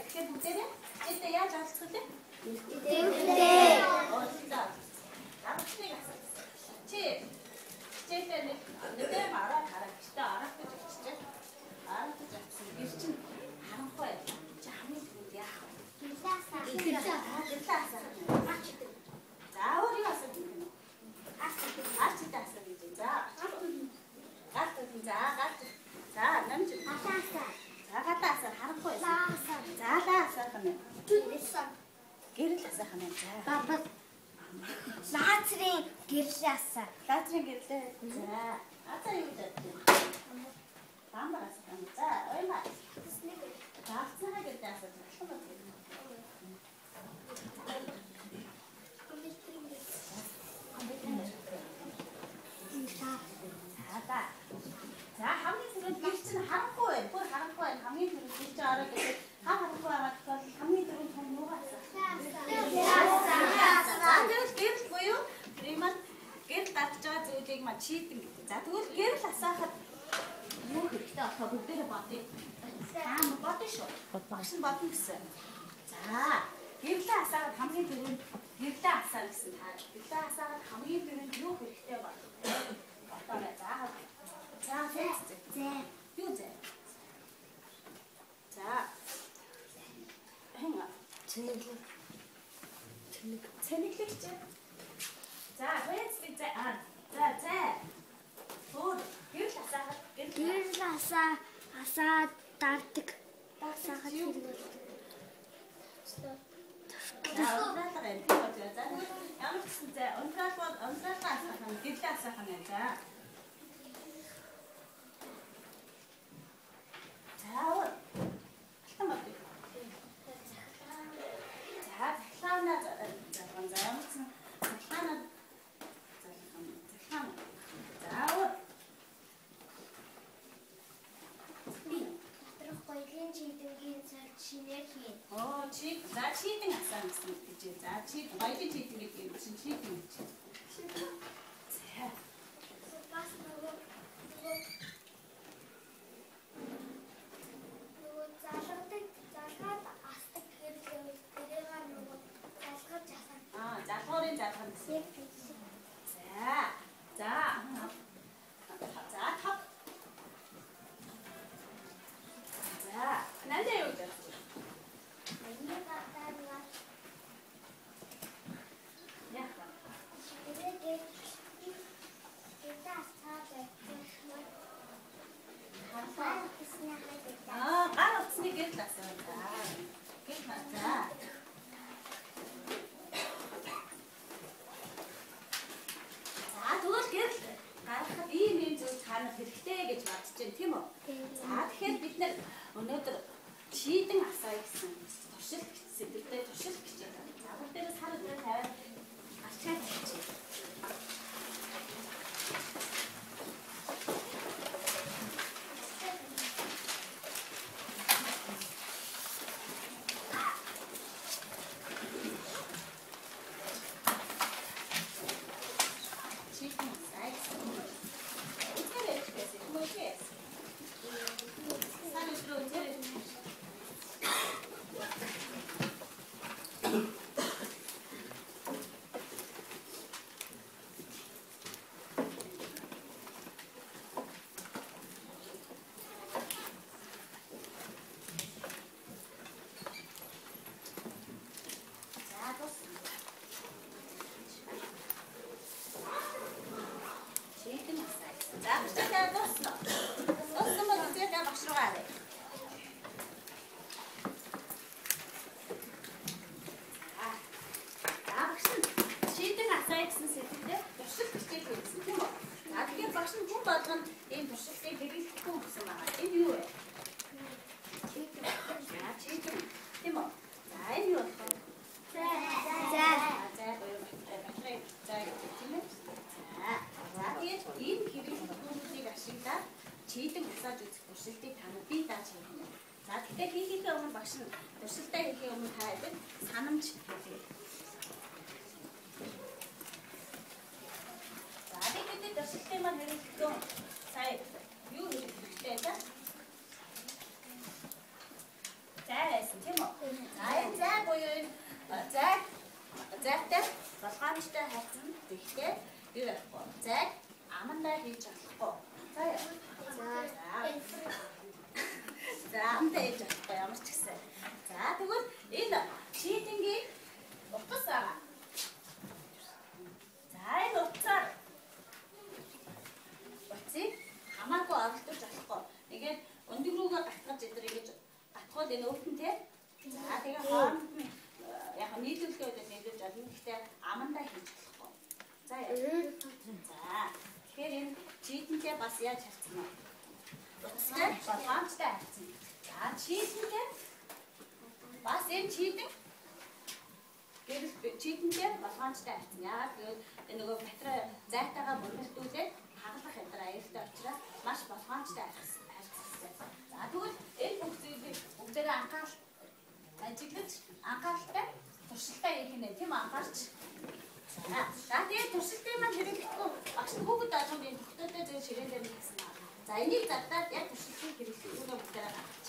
Тэгэхээр бүгдээрээ хичээлдээ яаж оролцох вэ? Хичээлдээ. За. Дараагийн асуулт. Чи хичээлдээ нэгдээ мараа хараа гэртээ орох гэж бодчихжээ. Орох гэж бодсон. Гэр чинь харанхуй байлаа. Чи хамгийн түрүүнд яах вэ? Гэртээ. За өөр юу асуух юм бэ? Ачтай асуух гэж. За. Гарт. За, намж. За, гадаасаа харанхуй. За, даасаа хэмээн. Гэрэл асаах юм за. Баба. Лазрын гэрэл асаа. Лазрын гэрлээ. За. Одоо юу гэдэг вэ? Бамбар асаах юм. За, оймаа. Даацнаа гэдэг асаах юм. За, хамгийн түрүүнд гэр чинь харанхуй байна. Бүр харанхуй байна. Хамгийн түрүүнд гэр чинь ороод ирэхэд харанхуй байгаа тохиол хамгийн түрүүнд хүн юу асаах? Тэгвэл гэрэл буюу примат гэрэл татж байгаа зүйлийг маань чийдэн гэдэг. За тэгвэл гэрэл асаахад юу хэрэгтэй болохоо бүгдээрээ бодъё. Бодъё шүү. Багш нь бодно гэсэн. За гэрэлээ асаахад хамгийн түрүүнд гэрэлээ асаа гэсэн та. Гэрэлээ асаахад хамгийн түрүүнд юу хэрэгтэй байна? Бодоорой. За юу зэ? За. Хэнга. Цэнэглэг чи. За, хөөцтэй за. За. Өөр гэрэл асаахад Гэрэл асаа дардаг. Асаахад хэрэг. Унтраалга юм. За, ямар ч гэсэн за, унтраалга асаах юм. Гэрэл асаах юм за. За, алтан бод. За, захлаана за ямар ч гэсэн захлаана. Гоёлын чийдэнгийн цаг шинээр хийн. За чийдэн асаа гэсэн гэж. За чийдэн гоёлын чийдэн гэдэг юм чинь чийдэн гэж. За. Бас нөгөө залгаад астдаг гэрлээ. Тэрээр нөгөө залгаж асаа. Залгуурын залгах гэсэн. За. Тав. За, нандаа юу гэдэг? Миний гадаа Яах вэ? Гар утасны гэрэл асаа. Гэрэл асаа. За, тэгвэл гэрэл гаргахад ийм зүйл цаанаа хэрэгтэй гэж бодож байна тийм үү? За, тэгэхээр бид нэр өнөөдөр чийдэн асаа гэсэн туршилт сэдвээр туршилт гэж байна. Загвар дээрээс хар дээр тавиад ачаад хийчих. Чийдэн асааж үзэх туршилтыг та нар бие дааж хийх. За тэгэхээр хийхээ өмнө багш нь туршилтаа хийхээ өмнө та хэд санамж хийх. За тэгээд туршилтын маань хэрэглэсэн сая юу хэрэгтэй та? Зайсан тийм үү? хааштай хайцсан гэхдээ юу ярихгүй. Зайг амандаа хийж болохгүй. За яа. За амандаа хийж болохгүй ямар ч гэсэн. За тэгвэл энэ читингийн утас байгаа. За энэ утсаар утсыг хамаагүй оролдуулж болохгүй. Тэгээд өндөг рүүгээ гатгаж идрээ гэж гатхууд энэ өвтөн тий. За тэгээ хооронд нь яг нийлүүлэлтээ удаа нийлүүлж олно. Гэхдээ амандаа хийж болохгүй. За яа. За тэгэхээр энэ читэнтэй бас яаж харцсан бэ? Утастай болгоомжтой харцсан. За читэнтэй бас энэ читэн читэнтэй болгоомжтой харцсан. Яагаад гэвэл энэ нөгөө батраа зайтайгаа бүрдүүлээд хагалах ядраа аюултай учраас маш болгоомжтой харцсан. За тэгвэл энэ бүх зүйлийг бүгдээрээ анхаарал ажиглаж анхааралтай туршилтаа хийх нэ тийм анхаарч. За тэгээд туршилтын маань хэрэглэхгүй багш нь хүүхэд болгоомжийн тогтоотой зөв ширээн дээр хийсэн аа. За энийг задаад яг туршилтыг хэрэглэхүүгээ бүгдээрээ гаргаж.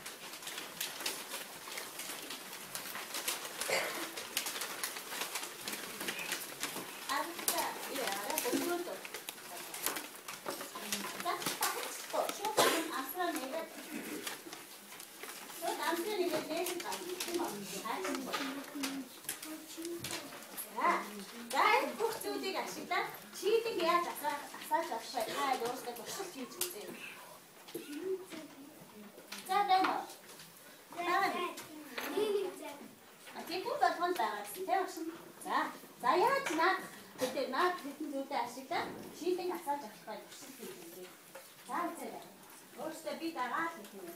За энэ бүх зүйлийг ашиглаад читинг яаж асааж авах вэ? Та өөрсдөө туршилт хийж үзье. За байна. Тэгвэл болгоно байгаа гэсэн тийм багш. За яаж наад хэдэн зүйлээ ашиглаад читинг асааж авах вэ? Туршилт хийж үзье. За үзье. Өөрсдөө би дагаад хийх юм.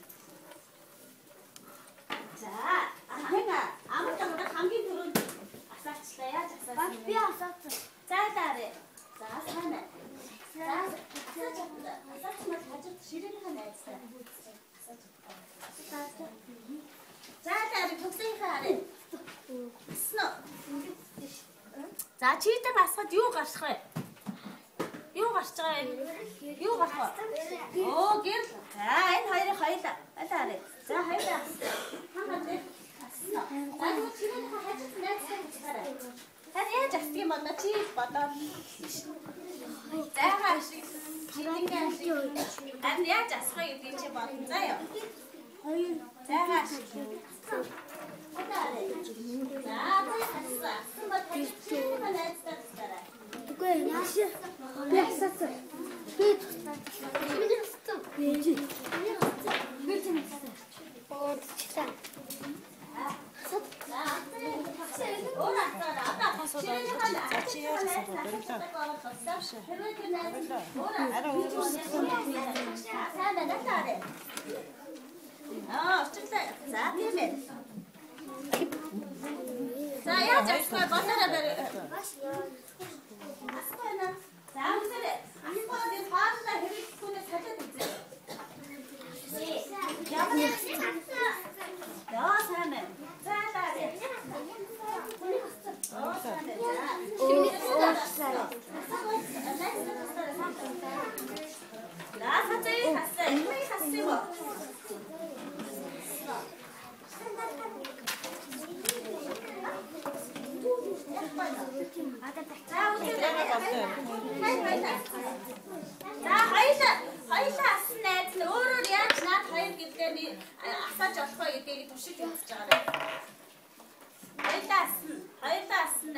За амт хамгийн түрүүнд асаачлаа яаж асаасан бэ? Би асаасан. За даарэ. За сайн. За асаачмал хажууд ширээнийхээ найзтай. Асаач. За даарэ төгсөнийхээ харъя. Аснаа. За читэн асахад юу гарах вэ? Юу гарч байгаа юм? Юу гарах вэ? Оо гэр. За энэ хоёрыг хоёлаа. Алаарэ. За хоёлаа. Хамаатай. За юу чирэнийхээ хажууд найзтай бичгээрэй. Тань яаж асдаг юм байна чи бодоод. За хааш. Чирэнийхээ ашиг. Ань яаж асах гэдгийг чи бодно. За ёо. Хоёр. За хааш. Алаарэ. За асаа. Асмаа чирэнийхээ найзтай бичгээрэй. Үгүй яаш. Би асаасан. Би асаасан. Би асаасан. Оочтаа. За яаж асах болоорой бэр. Асхана. За үсэрэ. Асхана хаална хэрэглэхүүнээ салаад үзье. Яа сайн. За даа. За хоёлаа асан найз нь өөрөөр яаж наад хоёр гэлээ асааж болох вэ гэдгийг туршиж үзэж байгаа. Хоёлаа асан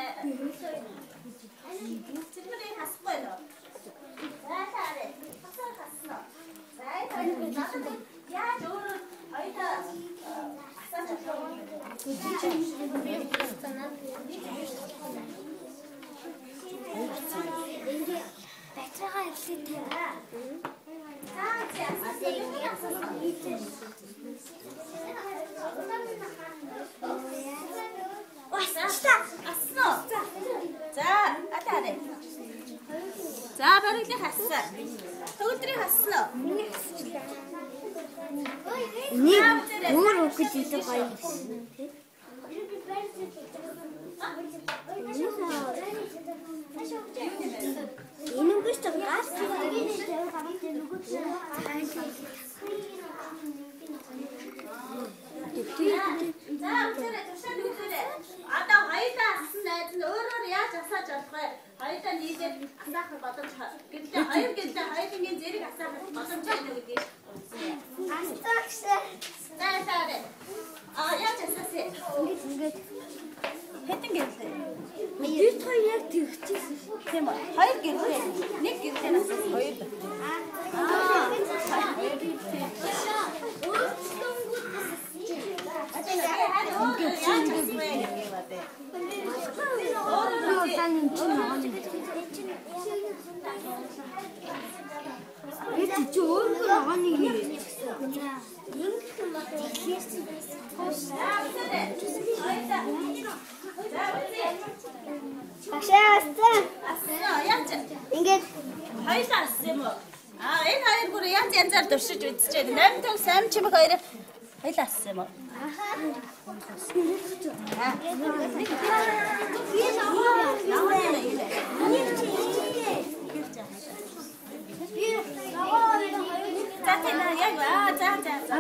Цэвэрийг хасахгүй нөө. За таарэ. Хасаа хаснаа. За энэ яаж өөрөө хоёлаа асааж болох вэ? Бацаагаа ирлээ таа. За атаарэ. За барилыг хассан. Төгөлдрийг хассан уу? Миний хасчихлаа. Нэг өөр өгч идэх гоё. Энэ үгүйс ч гаш. За үсэрэ туршаад үзээрэй. Одоо хоёулаа асан найз нь өөрөөр яаж асааж хоёулаа нийлээд асаах боломж гэвч хоёр гэлээ хоёулын зэрэг асаах боломж байна гэдэг. Астагшаа. Таараа. Яаж асаасаа? Ингээд Хэдэн гэлээ? бид хоёр яг тэгчихсэн. Тийм үү? Хоёр гэлээ. Нэг гэлээ асаасан. Хоёр. Ингээд хоёулаа ассан юм уу? Энэ хоёр бүр янзаар дуршиж үзчихээд 8 тав сам чимэг хоёр хоёулаа ассан юм уу? За тийм яг за.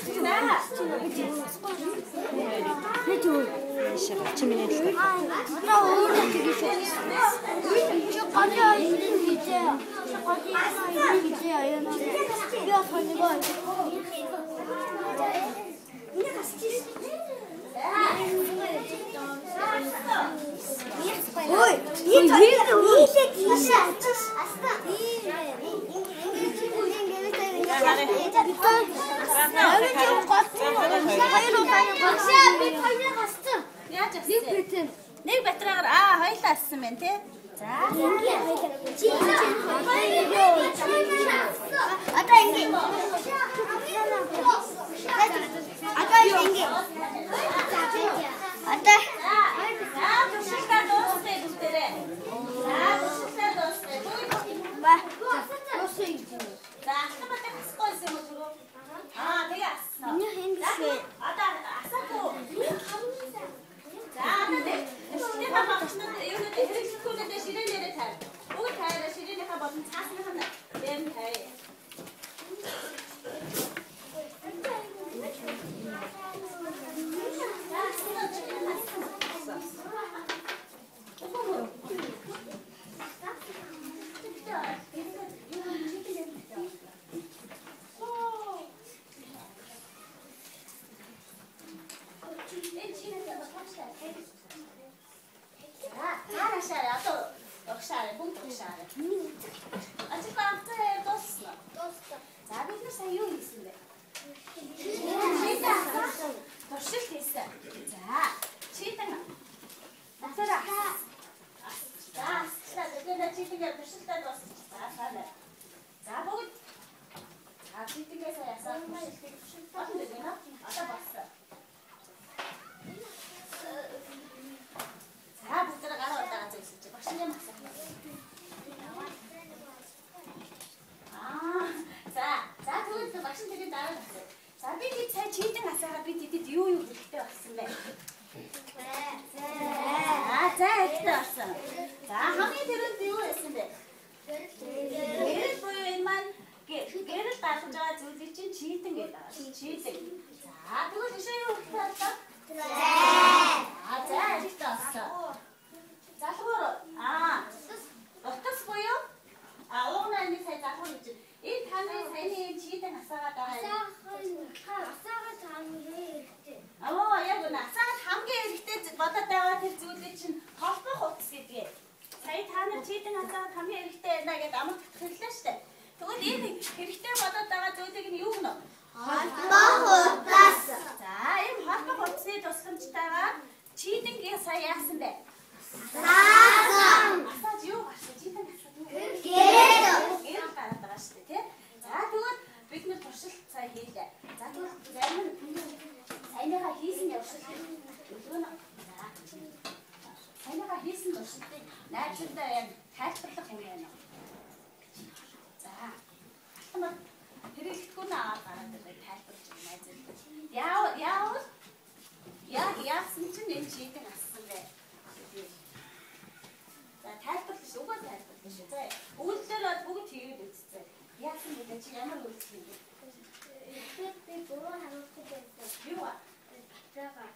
Чимээ л. наа өөрөө тэгсэн. Чи гадаа ирсэн гэж. Я понимаю. Ой, нэг батраагаар хоёулаа ассан байна тий. За.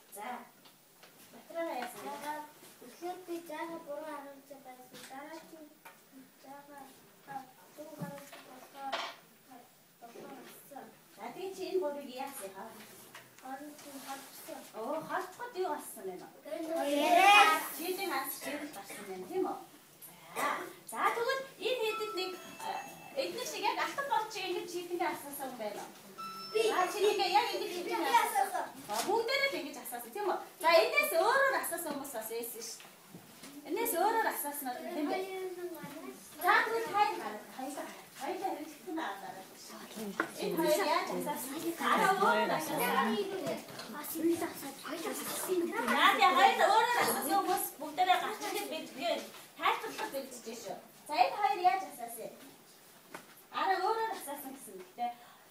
Эхлээд би заага буруу харуулж байсан. Дараа чи яасан? Оо, хатгад юу болсон бэ? Чийдэн ас чийдэл гарсан байна тийм үү? За тэгвэл энэ хэдэд нэг эдгээр шиг яг алтан бол чи ингэж чийдэнгээ асуусан байна уу? Чийдэнгээ яг ингэж чийдэнгээ асуусан. Бүгдээрээ л ингэж асуусан тийм үү? За энэс өөрөөр асуусан хүмүүс бас байсан шүү. Энэс өөрөөр асуусан нь тийм үү? За тэгвэл хоёлаа хэрэг хэлсэн байгаа. Энэ хоёр яаж асуусан? Араа өөрөөр асуусан. Яа хоёул өөрөөр асуусан хүмүүс бүгдээрээ гарч ирээд бид тайлбарлах бэлдэж шүү. За энэ хоёр яаж асуусан? Араа өөрөөр асуусан гэсэн үгтэй.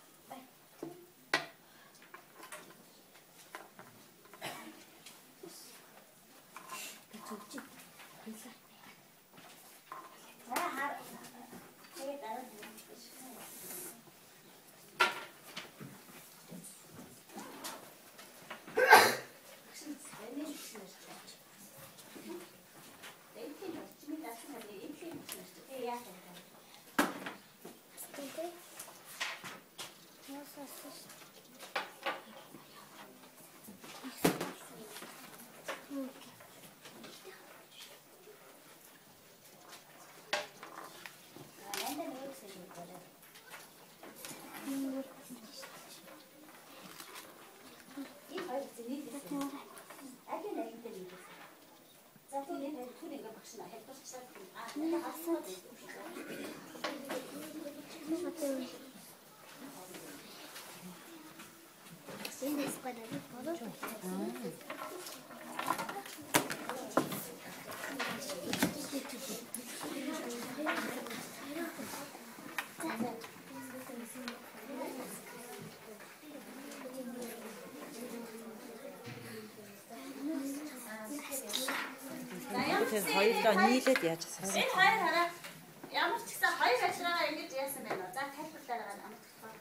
Хоёулаа нийлээд яаж асуусан? Энэ хоёр хараа ямар ч гэсэн хоёр ажраагаа ингэж яасан байна уу? За тайлбарлаарай амтгах.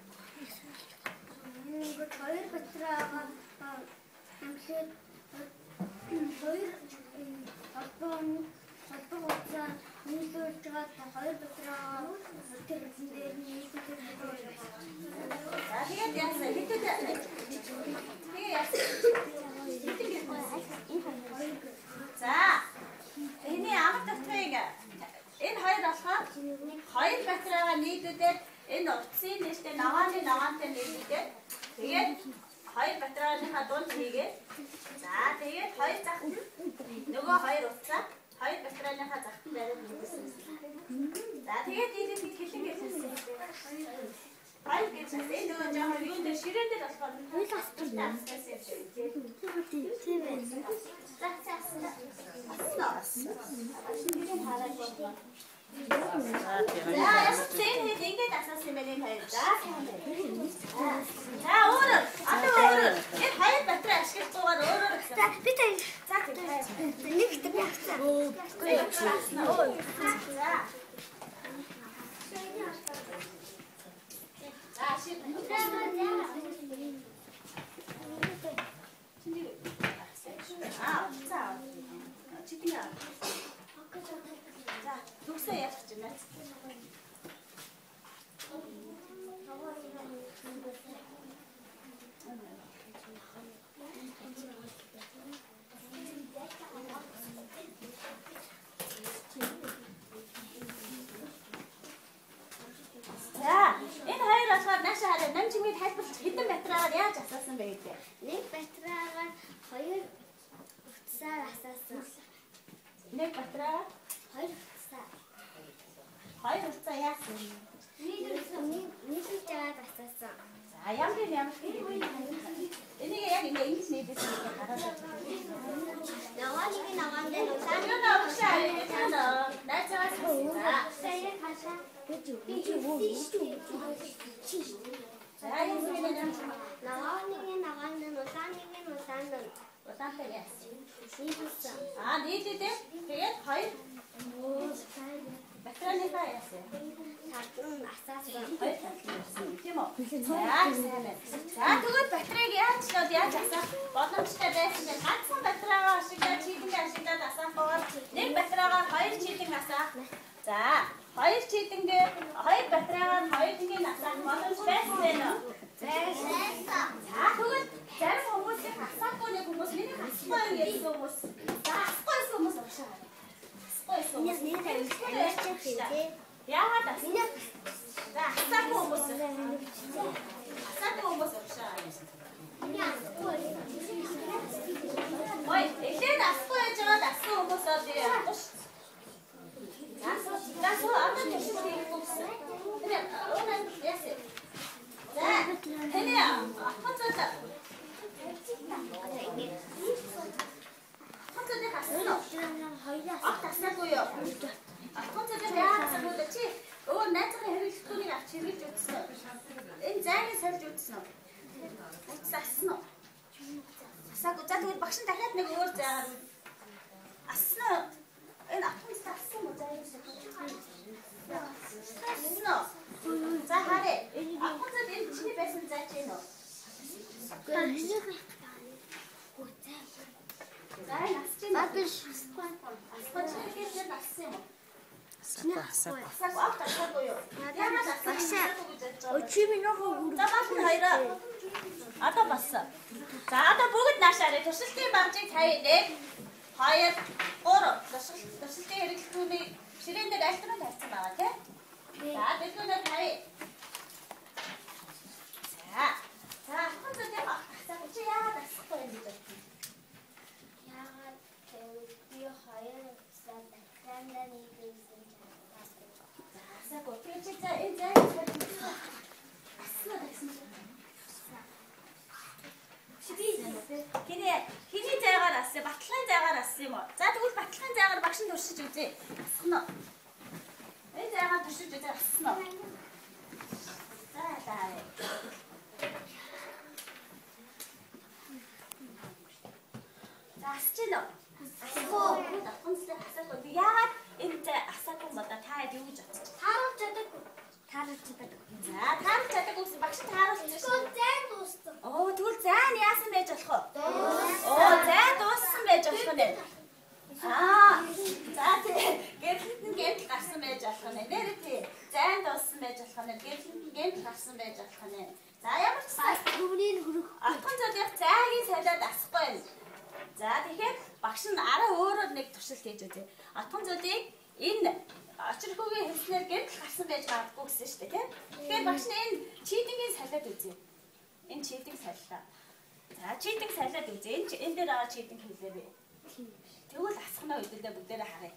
Хоёр батраагаа амлээд хоёр холбоо уцаа нийлүүлж байгаа хоёр батраагаа тэр дээр нийлүүлж байгаа. За тэгээд яасан? Хэдүүд тэгээ яасан? За энэ амар татвыг энэ хоёр болохоор хоёр батраагаа нийлүүлээд энэ утсын нэртэй наваантай нийлүүлээд тэгээд хоёр батрааныхаа дунд хийгээд за тэгээд хоёр захт нөгөө хоёр утсаа хоёр батрааныхаа захтанд бариад нийлүүлсэн. За тэгээд ийгээд хэлэн хэлсэн. Хоёр гэж энэ нөгөө жоохон юун дээр ширээн дээр болохоор хоёул асуултаа асуусан юм шиг тийм ээ. За хэд ингэж асуусан юм бэ энэ хоёр. За өөрөө энэ хоёр батраа ашиглахгүйгээр өөрөөр За би та за нэг их явцгаа. Төгсөө яаж ч юм аа. Энэ хоёр болохоор наашаа хараа намжимыг тайлбарлаж хэдэн батраагаар яаж асуусан бэ гэдэг. Нэг батраагаар хоёр утсаар асуусан. Нэг батраагаар хоёр утсаа. Хоёр утсаа яасан? Нийлүүлж аваад асуусан. За ямар энийг яг ингэж нийлүүлсэн гэж хараад байна. Наваан дээр сайн юу наашаа хараа найзаас за сая хашаа гэж улаантай яасан. Нийлүүлээ. Тэгээд хоёр батрааныхаа яасан. татлан асаасан. Хоёр татлан яасан. Тийм үү? За тэгвэл батрыг яаж асаах боломжтой байсан бэ? Ганцхан батраагаа ашиглаад чийдэнгээ ашиглаад асаах бол нэг батраагаар хоёр чийдэн асаах. За хоёр чийдэнгээ хоёр батраагаар хоёр чийдэн асаах боломж байсан байна уу? За тэгвэл зарим хүмүүсийн асаагүй нэг хүмүүс миний асахгүй гэсэн хүмүүс. За асахгүй гэсэн хүмүүс уушаа. Асахгүй гэсэн хүмүүс нэг амьдчих тий. Яагаад асахгүй? За асаагүй хүмүүс. Асаагүй хүмүүс уушаа. Ой, эхлээд асахгүй яж байгаа асахгүй хүмүүс бол яахгүй шүү. За одоо тийш хийхгүй гэсэн. Тэгээ өнөө яасан. За тэний хонцод хонцод хасна. Тасаагүй юу? Хонцод яасан бол чи өө найзын хэрэглэлтүүнийг авч хэрэглэж үзсэн. Энэ зайг сольж үзсэн үү? Асна уу? Асаагүй. За тэгвэл багш нь дахиад нэг өөр зайгаар асна. Энэ ахын ассан уу зайг асна. За харъя. Ахын энэ чиний байсан зай ч юм уу? За насч юм. Бабиш асгүй. Асгүй чи нассан юм уу? Асаагүй юу? Яагаад асаагүй? Өчиг минийхөө За бас хоёроо. Одоо бассан. За одоо бүгд наашаарай. Туршилтын багжийг хаяа 1 2 3 туршилтын хэрэглэлтүүний ширээн дээр альтруу тавьсан байгаа тийм. За дэлгүүнээ хаяа. За хонцод яа асаагүй чи яагаад асахгүй юм бэ? яагаад би хоёр сар дахиад нэг юм асаагүй. Тэр чи за энэ зайг асна гэсэн. Хиний зайгаар ассан, батлагын зайгаар ассан юм уу? За тэгвэл батлагын зайгаар багш нь туршиж үзье. Ассан уу? Энэ зайгаар туршиж үзье ассан уу? За. За асч гэнэ үү? Асгүй. Хонцлог асаагүй. Яагаад энэ зай асаагүй ба та юу гэж бодчих? тааруулж чадаагүй. За тааруулж чадаагүй гэсэн багш нь тааруулж Тэгвэл зай дууссан. Оо тэгвэл зайн яасан байж болох вэ? Оо зайн дууссан байж болох нэ. За тийм гэрэлт нь гэмтэл гарсан байж болох нэ. Нэр тий. Зайн дууссан байж болох нэ. Гэрэлт нь гэмтэл гарсан байж болох нэ. За ямар ч сан Хүмүүний хөрөх. атхан зодих зайгийн салиад асахгүй юм. За тэгэхээр багш нь араа өөрөөр нэг туршилт хийж үзье. Атхан зодыг энэ очирхүүгийн хэлснээр гэмтэл гарсан байж магадгүй гэсэн шүү дээ тийм. Тэгэхээр багш нь энэ чийдингийн салиад үзье. Энэ чийдинг саллаа. За чийдинг салиад үзье. Энэ дээр аваа чийдинг хэлээ би. Тэгвэл асхнаа үдэлдээ бүгдээрээ харъя.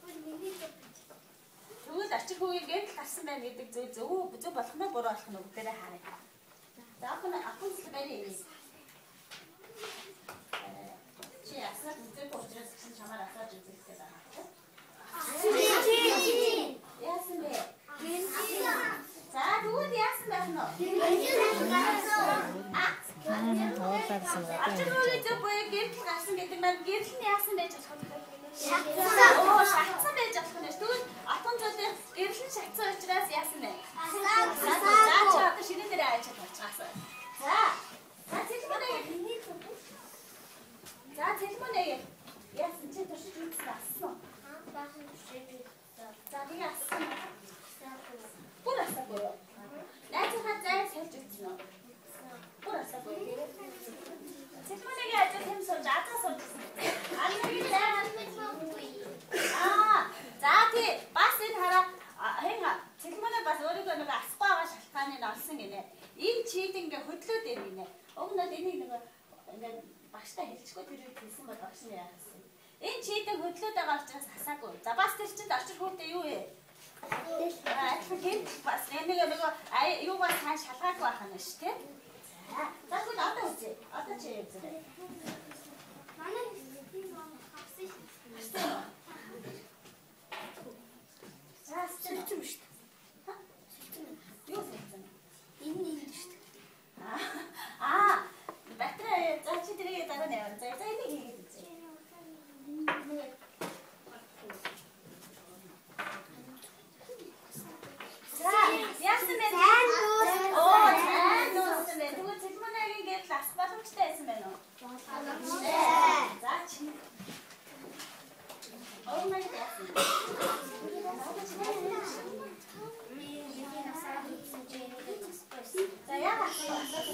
Тэгвэл очирхүүгийн гэмтэл гарсан байна гэдэг зөв болох нь буруу болох нь бүгдээрээ харъя. За ахын зүйл барь юм. Чи асаад үзэх учраас гэсэн чамаар асааж үзэх гэдэг байна. Яасан бэ? За тэгвэл яасан байна уу? Очирхүүгийн зөв буюу гэмтэл гарсан гэдэг маань гэрэл нь яасан байж болох вэ? Шатсан байж болох нь. Тэгвэл атон зүйлээ гэрэл нь шатсан учраас яасан бэ? За чи одоо ширээ дээр аваад болчихсон. За телефоныг яасан чи туршиж үзсэн ассан уу? Баахан төшөөж. За би ассан. Бүр асаагүй юу? Найзынхаа зайг сольж үзсэн үү? Бүр асаагүй. Телефоныг яаж юм сольж азаас үзсэн. Алийг зайг за тий бас энэ хараа телефоноо бас өөрийнхөө нэг асахгүй байгаа шалтгааныг олсон гинэ. Энэ чийд ингээ хөдлөөд байна гинэ. Уг нь энийг нэг ингээ багштай хэлчихгүй тэр үед хэлсэн бол багш нь яасан. Энэ чийдэг хөдлөөд байгаа учраас асаагүй. За бас тэр чинь очирхүүтэй юу вэ? Гэмтэл бас нэг юугаар цааш шалгаагүй байх нь шүү тий. За тэгвэл одоо үзье. Одоо чи юу үзье? Манай хавсан шүү. За сэлчим шүү. Юу сэлчим? Энэ шүү. Батарей за чи тэрийг дараа нь яваа. За энийг хийгээд үзье. За яасан бэ? Тэгвэл телефоногийн гэрэл ас боломжтой байсан байна уу? За чи. Oh my god. За яагаад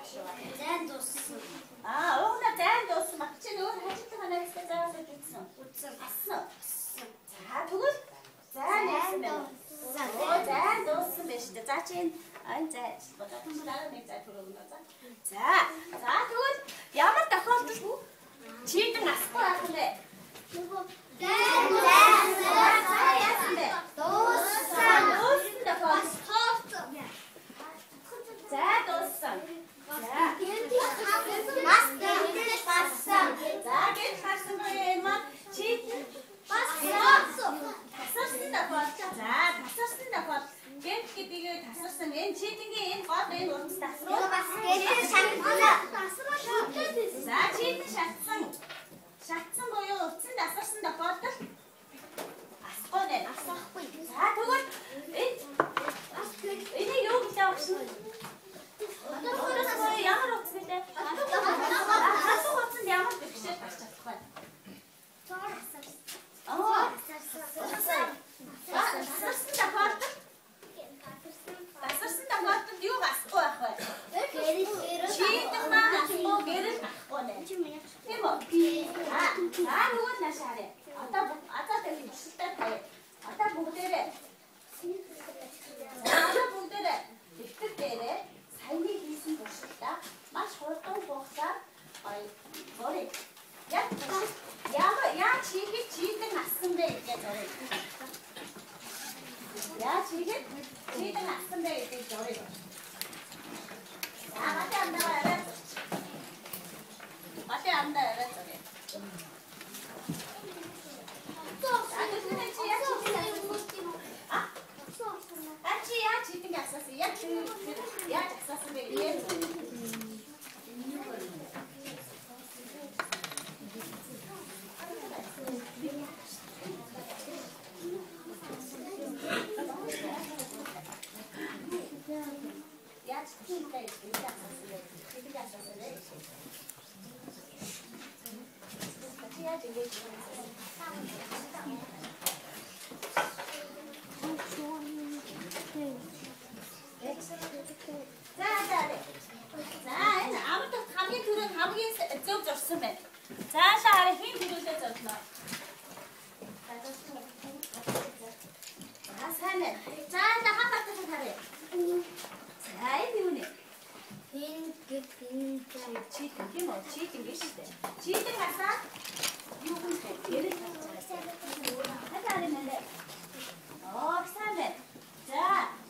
Зайн дууссан. Угнаа зайн дууссан баг чи өөр хажилтаа найзтай заавал үзсэн. Ассан. За тэгвэл зайн яасан бэ? Зайн дууссан байж тээ. За чи энэ зай бодоод дараа нэг зай төрөөнө за. За тэгвэл ямар тохиолдолд чийдэн асахгүй байх юм бэ? Зайн яасан бэ? дууссан. За дууссан. Бас гэрэл гарсан. За гэрэл гарсан юм аа. Чийдэн Тасарсан. тасарсан тохиол. За тасарсан тохиол. Гэрэл гэдгийг тасарсан. Энэ чийдэнгийн энэ гол энэ урдс тасруу. Бас гэрэл шатсан. За чийдэн шатсан. Шатсан буюу утсан тасарсан тохиолдолд асахгүй нэ. Асахгүй. За тэгвэл энэ юу гэж авчихсан? Ямар утас гэлээ? Хатуу утсанд ямар бэрхшээл гарч чадах вэ? Тасарсан тохиолдолд юу асахгүй байх вэ? Чийдэн маань асахгүй гэрэл асахгүй нэ. Тийм үү? Тэгвэл нашаарэ. Одоо тэр хөвшилтэй таяа. Одоо бүгдээрээ дэвтэр дээрээ саяны хийсэн туршилтаа маш хурдан хугацаар зорыг. Яаж хийхэд чийдэн ассан бэ гэж зорыг. Яаж хийхэд чийдэн ассан бэ гэж зорыг. Батын амдаа арай зорыг. Чи яаж хийдэг асаасан? Яаж асаасан бэ? Яаж За энэ амт хамгийн түрүүнд хамгийн зөв зорсон байна. Цаашаа хараа хин түрүүлээ зорно. За сайн байна. За энэ хатагтай хараа. За энэ юу нэ? Чийдэн тийм үү? Чийдэн гэж шүү дээ. Чийдэн хасаа юу юм бэ? Гэрэл хасаа. Хатаа энэ нэ. Сайн байна. За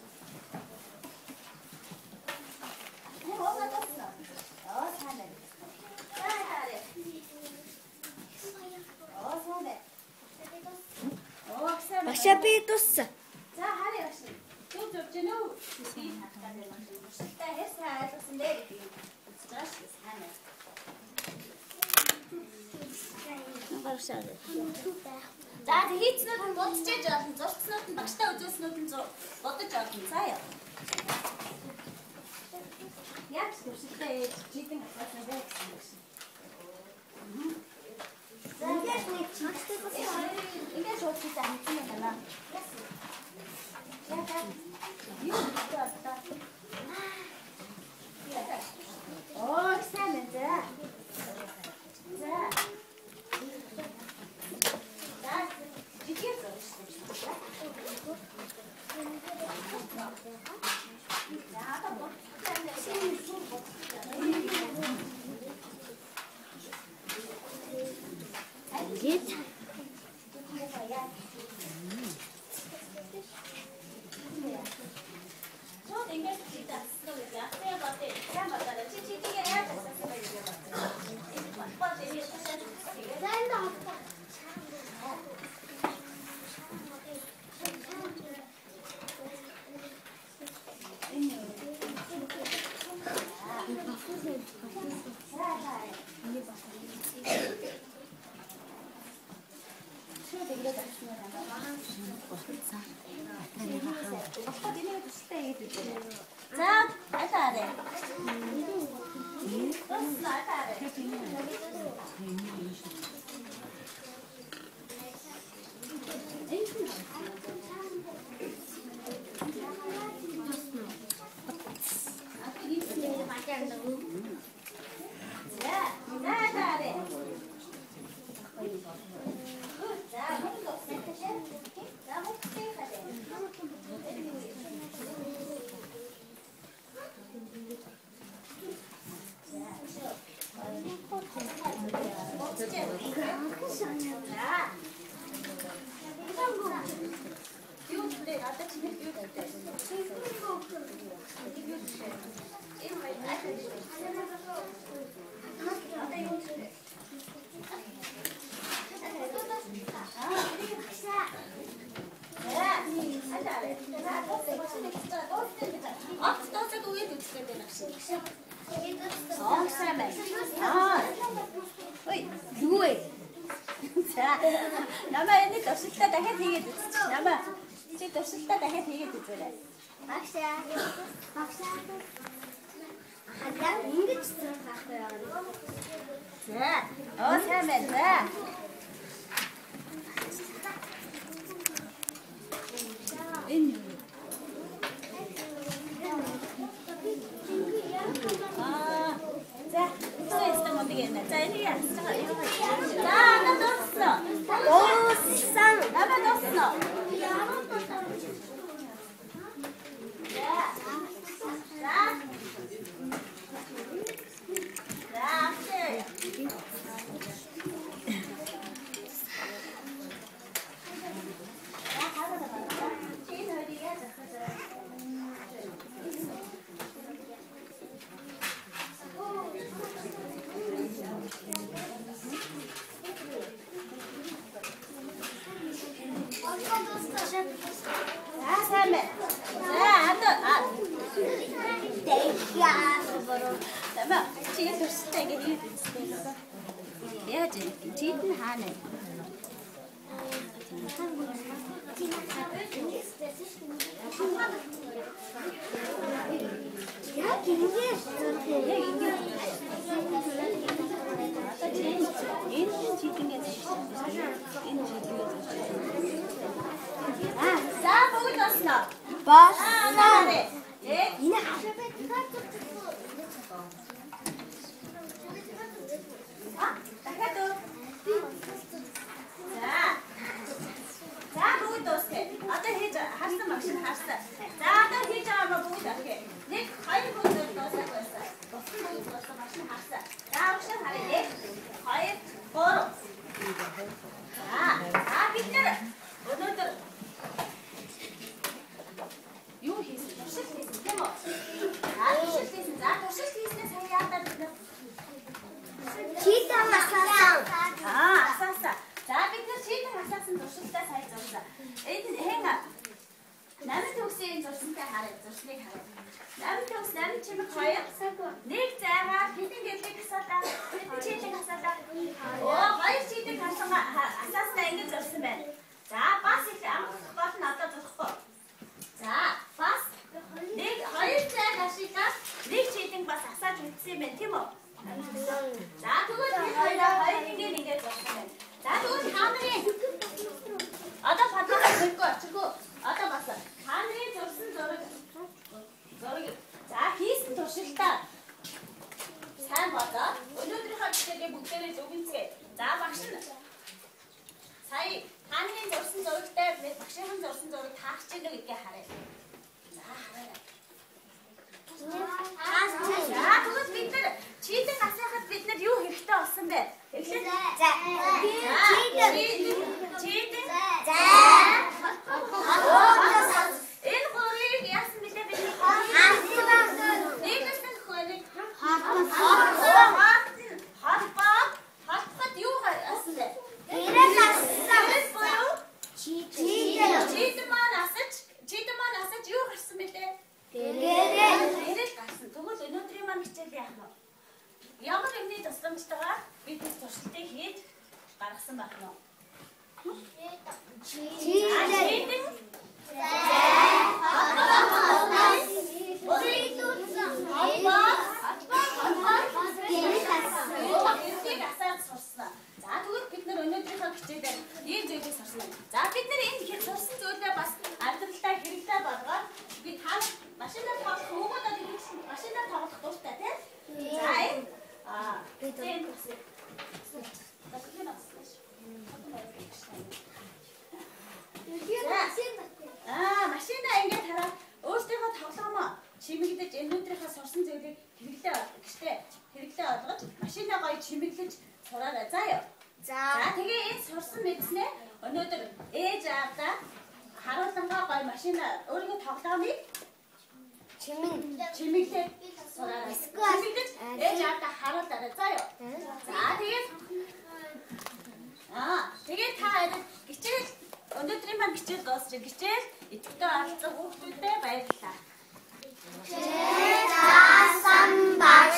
Багшаа би дуссан. За харъя багш. Зүг зөвж гэнэ үү? Би хатгаад байна. Та хэсэг хайрлсан дээ гэдэг. Заш сайн. Багшаа. За хийцнүүд нь бодчихж байгаа. Зурцнууд нь багштай үзүүлснүүд нь бодож байгаа. За яа. Яаж төвшөлтэй чийдэн асаасан бэ гэсэн юм шиг. За ингэж нэг чийдтэй болсон. Ингэж шууд хийсэн амтсан юм байна. Яа. Юу болоо та. Сайн байна. За. Жигээр зорсон. Намаа энийг өсөлтөө дахиад хийгээд үзчих. Намаа чи өсөлтөө дахиад хийгээд үзээрэй. Багшаа. Хадаа ингэж зурх байхгүй яа. За. Сайн байна. Энэ за, сойстон мондыг энэ. За, энийг яах вэ? За, надад Оосан. намаа досно. Тамаа чи төрстэй гэж хэлж байна. Яаж юм? Чид нь хаана вэ? Яг ингэж энэ чидингээ энэ чидингээ за бүгд босно. босноо. Энэ хашаа дахиад үү? За бүгд дуусгая. Одоо хийж харсан машин харсан. За одоо хийж байгаа бүгд орхив. 1 2 бүгд дуусгах байсан. Босон бүгд дуусгах машин харсан. За машин харъя. 1 2 3. За бид нэр өнөөдөр юу хийсэн? Туршилт хийсэн тийм үү? Туршилт хийсэн. За туршилт хийснээс хаяа яагаад бид нэр читэн асаасан. асаасан. За бид нэр читэн асаасан туршилтаа сайн зурсан. Энэ хэн 8 төгсийн зурсантай харъя. Зурсныг харъя. 8 төгс 8 чимэг 2. Нэг зайгаа хэдэн гэлэг асаалаа. Хэдэн читэн асаалаа. Оо 2 читэн асаасаа ингэж зурсан байна. За бас их амгалах болно одоо зурхгүй. За бас нэг 2 зайг ашиглаад нэг читэн бас асааж үлдсэн юм байна тийм үү? За тэгвэл бид хоёроо ингээд зурсан байна. За тэгвэл хааны одоо фотограф хийхгүй очиргүй. Одоо бас хааны зурсан зураг за хийсэн туршилтаа сайн бодоод өнөөдрийнхөө бичлэгээ бүгдээрээ зөвгөнцгээе. За багш нь сая хааны зурсан зурагтай багшийн зурсан зураг таарч байгаа гэдгийг харъя. За харъя. За тэгвэл бид нар читэн асаахад бид нар юу хэрэгтэй болсон бэ? Эхлээд читэн энэ гурыг яасан бэлээ бид нэгсэн хөрөг хатбат юу асан бэ? Читэн маань асаж юу гарсан бэлээ? Гэрэл гарсан. Тэгвэл өнөөдрийн маань хичээл яах вэ? Ямар нэгний тусламжтайгаар бид туршилтыг хийж гаргасан байна уу? Читэн за тэгвэл бид нар өнөөдрийнхөө хичээлээр ийм зүйлийг сурсан. За бид нар энэ сурсан зүйлээ бас амьдралдаа хэрэглээ болгоод би та машинаар тоглох хүмүүстээ хэрэглэсэн машинаар тоглох дуртай тийм. За энэ бид машинаа ингээд хараад өөртөөхөө тоглоомоо чимэглэж өнөөдрийнхөө сурсан зүйлийг хэрэглээ болгож машинаа гоё чимэглэж сураарай заа ёо. За тэгээ энэ сурсан мэдснээ өнөөдөр ээж аавдаа харуулангаа гоё машин өөрийнхөө тоглоомыг чимэглээд сураарай. Чимэглэж ээж аавдаа харуулаарай заа юу. За тэгээд та арай гिचээл өнөөдрийн маань гिचээл дуусчих. Гिचээл идэвхтэй оролцсон хүүхдүүдэд баярлалаа. Чээл таасан баг